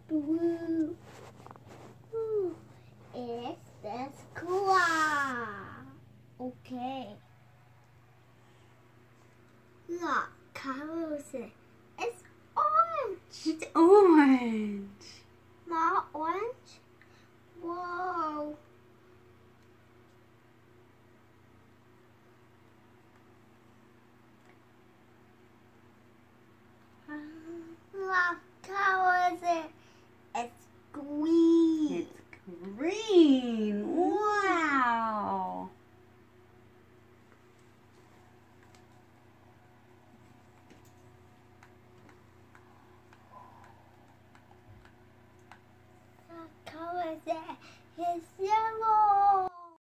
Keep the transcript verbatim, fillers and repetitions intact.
blue. Ooh, it's the squirrel. Okay. Look, Carlos, it's orange. It's orange. Not orange. Whoa.